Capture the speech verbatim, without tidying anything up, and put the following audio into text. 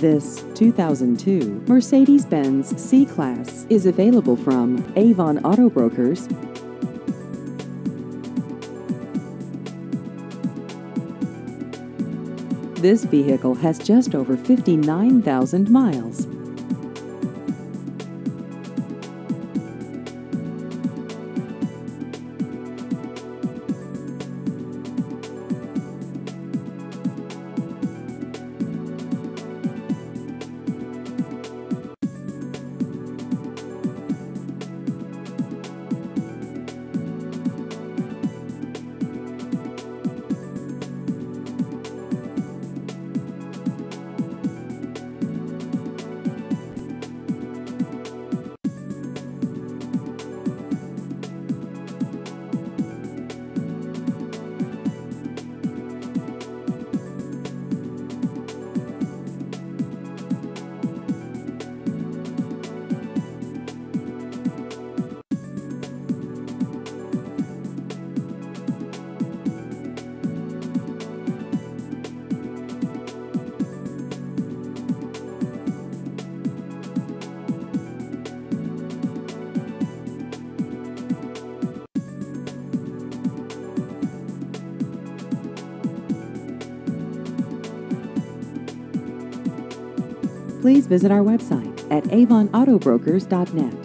This two thousand two Mercedes-Benz C-Class is available from Avon Auto Brokers. This vehicle has just over fifty-nine thousand miles. Please visit our website at avon auto brokers dot net.